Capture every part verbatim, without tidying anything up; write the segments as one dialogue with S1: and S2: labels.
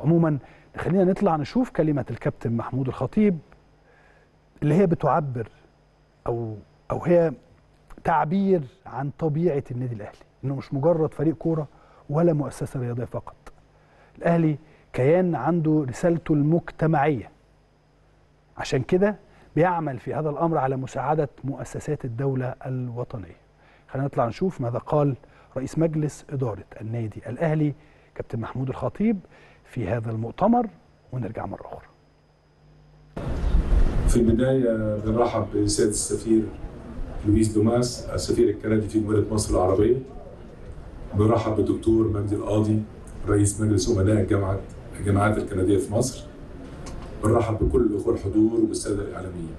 S1: عموما خلينا نطلع نشوف كلمة الكابتن محمود الخطيب اللي هي بتعبر أو أو هي تعبير عن طبيعة النادي الأهلي، إنه مش مجرد فريق كورة ولا مؤسسة رياضية فقط. الأهلي كيان عنده رسالته المجتمعية، عشان كده بيعمل في هذا الأمر على مساعدة مؤسسات الدولة الوطنية. خلينا نطلع نشوف ماذا قال رئيس مجلس إدارة النادي الأهلي كابتن محمود الخطيب في هذا المؤتمر ونرجع مرة أخرى.
S2: في البداية بنرحب بسيادة السفير لويس دوماس السفير الكندي في جمهورية مصر العربية. بنرحب بالدكتور مجدي القاضي رئيس مجلس أمناء الجامعة الجامعات الكندية في مصر. بنرحب بكل الأخوة الحضور وبالسادة الإعلاميين.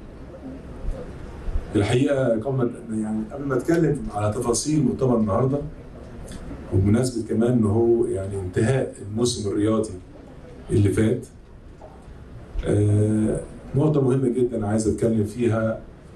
S2: الحقيقة قبل يعني قبل ما أتكلم على تفاصيل مؤتمر النهارده وبمناسبة كمان إن هو يعني انتهاء الموسم الرياضي اللي فات، آه نقطة مهمة جدا عايز أتكلم فيها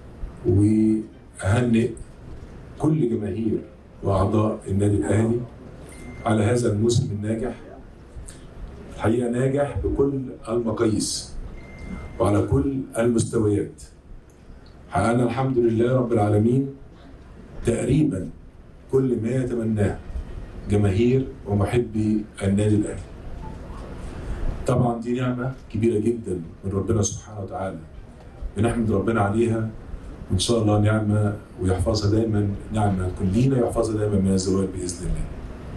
S2: وأهنئ كل جماهير وأعضاء النادي الأهلي على هذا الموسم الناجح. الحقيقة ناجح بكل المقاييس وعلى كل المستويات. حققنا الحمد لله رب العالمين تقريبا كل ما يتمناه جماهير ومحبي النادي الأهلي. طبعا دي نعمة كبيرة جدا من ربنا سبحانه وتعالى، بنحمد ربنا عليها وإن شاء الله نعمة ويحفظها دايما، نعمة تكون لينا يحفظها دايما من الزوال بإذن الله.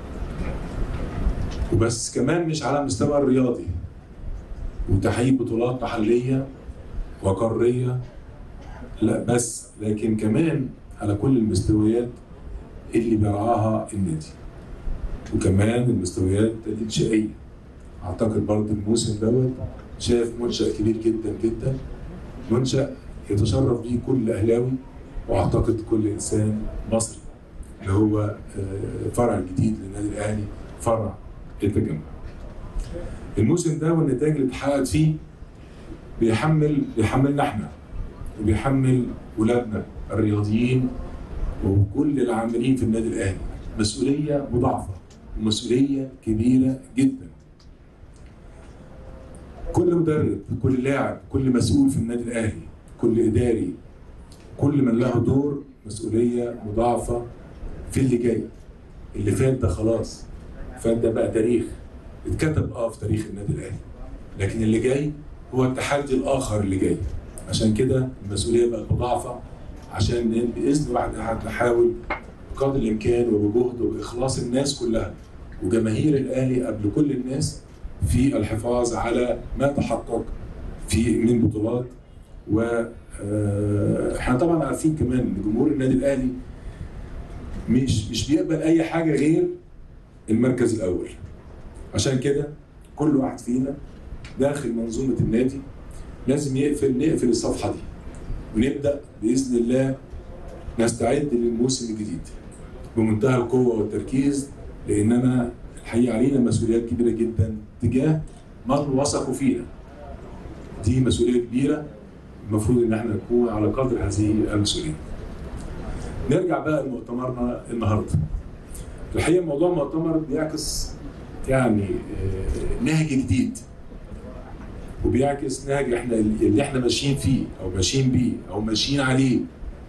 S2: وبس كمان مش على المستوى الرياضي وتحقيق بطولات محلية وقارية، لا بس لكن كمان على كل المستويات اللي بيرعاها النادي، وكمان المستويات الإنشائية. أعتقد برضه الموسم دوت شاف منشأ كبير جدا جدا، منشأ يتشرف به كل أهلاوي وأعتقد كل إنسان مصري، اللي هو فرع الجديد للنادي الأهلي، فرع التجمع. الموسم ده والنتائج اللي اتحققت فيه بيحمل بيحملنا احنا وبيحمل ولادنا الرياضيين وكل العاملين في النادي الأهلي مسؤولية مضاعفة ومسؤولية كبيرة جدا. كل مدرب، كل لاعب، كل مسؤول في النادي الأهلي، كل إداري، كل من له دور مسؤولية مضاعفة في اللي جاي. اللي فات ده خلاص، فات ده بقى تاريخ اتكتب اه في تاريخ النادي الأهلي، لكن اللي جاي هو التحدي الآخر اللي جاي. عشان كده المسؤولية بقت مضاعفة، عشان بإذن واحد أحد نحاول بقدر الإمكان وبجهد وبإخلاص الناس كلها وجماهير الأهلي قبل كل الناس في الحفاظ على ما تحقق في من بطولات. و احنا طبعا عارفين كمان ان جمهور النادي الاهلي مش مش بيقبل اي حاجه غير المركز الاول. عشان كده كل واحد فينا داخل منظومه النادي لازم يقفل نقفل الصفحه دي ونبدا باذن الله نستعد للموسم الجديد بمنتهى القوه والتركيز، لاننا الحقيقه علينا مسؤوليات كبيره جدا تجاه من وثقوا فينا. دي مسؤوليه كبيره المفروض ان احنا نكون على قدر هذه المسؤوليه. نرجع بقى لمؤتمرنا النهارده. الحقيقه موضوع المؤتمر بيعكس يعني نهج جديد وبيعكس نهج احنا اللي احنا ماشيين فيه او ماشيين بيه او ماشيين عليه.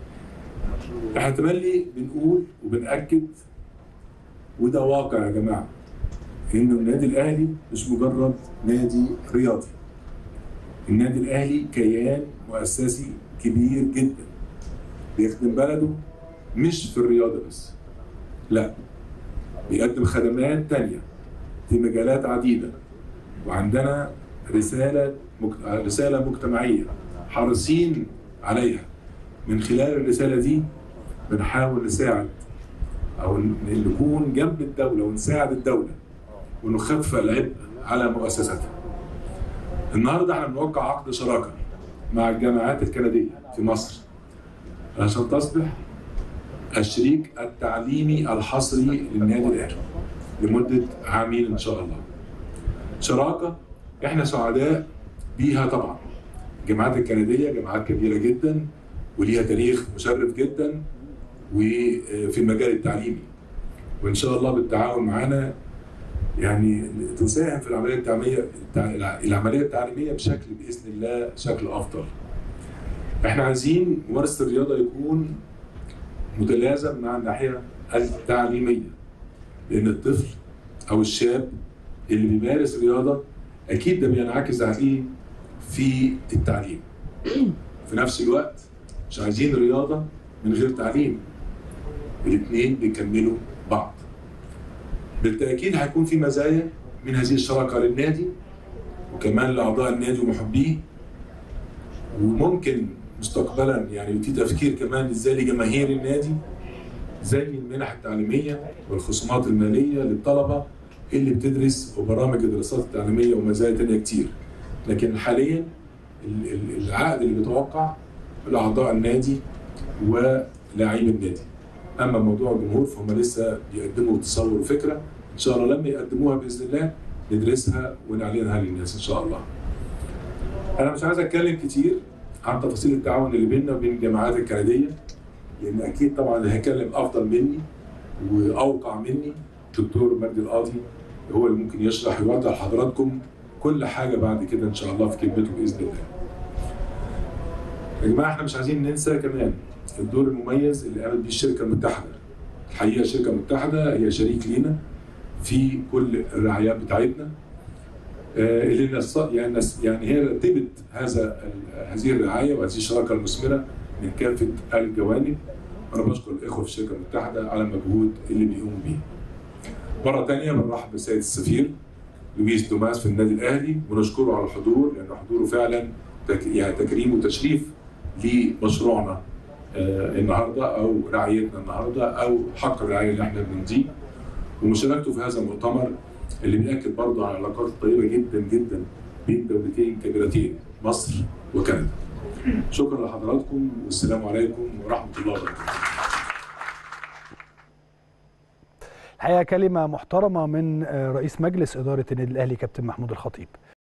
S2: احنا تملي بنقول وبنأكد وده واقع يا جماعه انه النادي الاهلي مش مجرد نادي رياضي. النادي الاهلي كيان مؤسسي كبير جدا بيخدم بلده مش في الرياضه بس، لا بيقدم خدمات تانية في مجالات عديده، وعندنا رساله مك... رساله مجتمعيه حريصين عليها. من خلال الرساله دي بنحاول نساعد او نكون جنب الدوله ونساعد الدوله ونخفف العبء على مؤسساتها. النهارده احنا بنوقع عقد شراكه مع الجامعات الكنديه في مصر عشان تصبح الشريك التعليمي الحصري للنادي الاهلي لمده عامين ان شاء الله. شراكه احنا سعداء بيها طبعا. الجامعات الكنديه جامعات كبيره جدا وليها تاريخ مشرف جدا وفي المجال التعليمي، وان شاء الله بالتعاون معانا يعني تساهم في العمليه التعليميه العمليه التعليميه بشكل باذن الله شكل افضل. احنا عايزين ممارسه الرياضه يكون متلازم مع الناحيه التعليميه، لان الطفل او الشاب اللي بيمارس رياضه اكيد ده بينعكس عليه في التعليم. في نفس الوقت مش عايزين رياضه من غير تعليم، الاثنين بيكملوا بعض. بالتاكيد هيكون في مزايا من هذه الشراكه للنادي وكمان لاعضاء النادي ومحبيه، وممكن مستقبلا يعني في تفكير كمان ازاي لجماهير النادي زي المنح التعليميه والخصومات الماليه للطلبه اللي بتدرس وبرامج الدراسات التعليميه ومزايا ثانيه كتير. لكن حاليا العقد اللي بيتوقع لاعضاء النادي ولاعيب النادي. اما موضوع الجمهور فهم لسه بيقدموا تصور وفكره، ان شاء الله لما يقدموها باذن الله ندرسها ونعلنها للناس ان شاء الله. انا مش عايز اتكلم كتير عن تفاصيل التعاون اللي بيننا وبين الجامعات الكنديه، لان اكيد طبعا اللي هيتكلم افضل مني واوقع مني الدكتور مجدي القاضي هو اللي ممكن يشرح ويوضح لحضراتكم كل حاجه بعد كده ان شاء الله في كلمته باذن الله. يا جماعه احنا مش عايزين ننسى كمان الدور المميز اللي قامت بيه الشركه المتحده. الحقيقه الشركه المتحده هي شريك لينا في كل الرعايات بتاعتنا، اللي نص يعني يعني هي رتبت هذا هذه الرعايه وهذه الشراكه المثمره من كافه الجوانب. انا بشكر الاخوه في الشركه المتحده على المجهود اللي بيقوموا بيه. مره ثانيه بنرحب بالسيد السفير لويس توماس في النادي الاهلي ونشكره على الحضور، لان حضوره فعلا يعني تكريم وتشريف لمشروعنا آه النهارده او رعايتنا النهارده او حق الرعايه اللي احنا بنمضيه، ومشاركته في هذا المؤتمر اللي بيأكد برضه على العلاقات الطيبه جدا جدا بين دولتين كبيرتين مصر وكندا. شكرا لحضراتكم والسلام عليكم ورحمه الله وبركاته.
S1: الحقيقه كلمه محترمه من رئيس مجلس اداره النادي الاهلي كابتن محمود الخطيب.